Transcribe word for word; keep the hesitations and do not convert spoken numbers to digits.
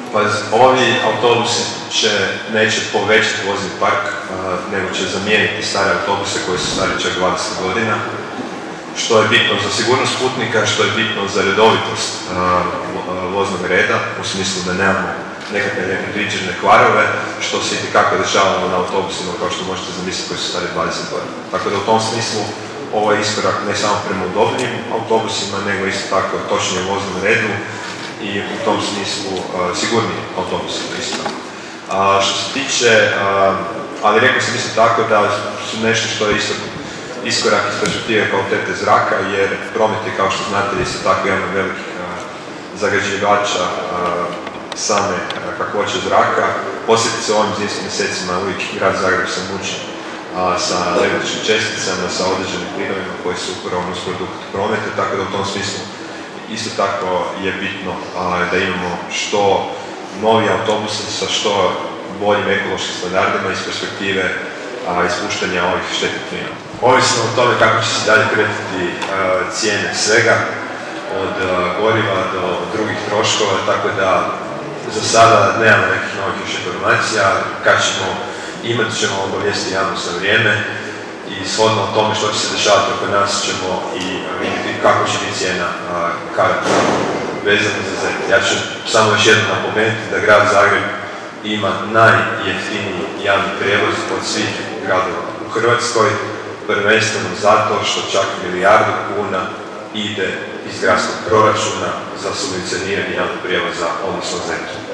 Pa ovi autobusi će, neće povećati vozni park, nego će zamijeniti stare autobuse koji su stari čak dvadeset godina, što je bitno za sigurnost putnika, što je bitno za redovitost voznog reda, u smislu da nemamo nekakve nepredviđene kvarove, što se itekako dešavalo na autobusima, kao što možete zamisliti, koji su stari dvadeset godina. Tako da u tom smislu ovo je iskorak ne samo prema udobnim autobusima, nego isto tako točnije voznom redu i u tom smislu uh, sigurniji autobusi. Isto. Uh, što se tiče, uh, ali rekao sam isto tako da su nešto što je isto iskorak iz perspektive kvalitete zraka, jer promet je, kao što znate, isto tako jedan od velikih uh, zagađivača uh, same uh, kakvoće zraka. Posebice u ovim zimskim mjesecima uvijek grad Zagreb se muči uh, sa lebdećim česticama, sa određenim plinovima koji su upravo nusprodukt prometa, tako da u tom smislu isto tako je bitno uh, da imamo što novi autobusi sa što boljim ekološkim standardima iz perspektive uh, ispuštanja ovih štetnih plina. Ovisno o tome kako će se dalje kretati uh, cijene svega, od uh, goriva do drugih troškova, tako da za sada nemamo nekih novih još informacija. Kad ćemo imati, ćemo obavijesti javnost na vrijeme i shodno o tome što će se dešavati oko nas ćemo i vidjeti kako će biti cijena uh, karata vezana za zet. Ja ću samo još jednom napomenuti da grad Zagreb ima najjeftiniji javni prijevoz od svih gradova u Hrvatskoj, prvenstveno zato što čak milijardu kuna ide iz gradskog proračuna za subvencioniranje javnog prijevoza, odnosno zetu.